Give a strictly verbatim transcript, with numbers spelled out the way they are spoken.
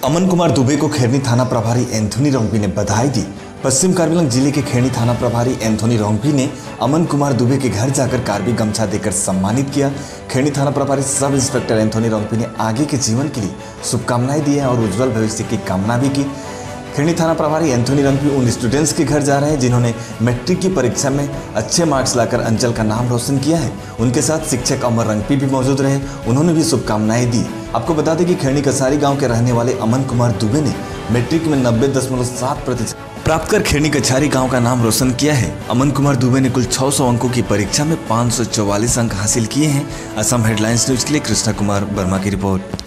अमन कुमार दुबे को खैरनी थाना प्रभारी एंथोनी रोंगपी ने बधाई दी। पश्चिम कार्बी जिले के खैरनी थाना प्रभारी एंथोनी रोंगपी ने अमन कुमार दुबे के घर जाकर कार्बी गमछा देकर सम्मानित किया। खैरनी थाना प्रभारी सब इंस्पेक्टर एंथोनी रोंगपी ने आगे के जीवन के लिए शुभकामनाएं दी है और उज्जवल भविष्य की कामना भी की। खैरनी थाना प्रभारी एंथोनी रोंगपी उन स्टूडेंट्स के घर जा रहे हैं जिन्होंने मैट्रिक की परीक्षा में अच्छे मार्क्स लाकर अंचल का नाम रोशन किया है। उनके साथ शिक्षक अमर रोंगपी भी मौजूद रहे, उन्होंने भी शुभकामनाएं दी। आपको बता दें कि खैरनी कसारी गांव के रहने वाले अमन कुमार दुबे ने मैट्रिक में नब्बे दशमलव सात प्रतिशत प्राप्त कर खैरनी कछारी गांव का नाम रोशन किया है। अमन कुमार दुबे ने कुल छह सौ अंकों की परीक्षा में पाँच सौ चौवालीस अंक हासिल किए हैं। असम हेडलाइंस न्यूज के लिए कृष्णा कुमार वर्मा की रिपोर्ट।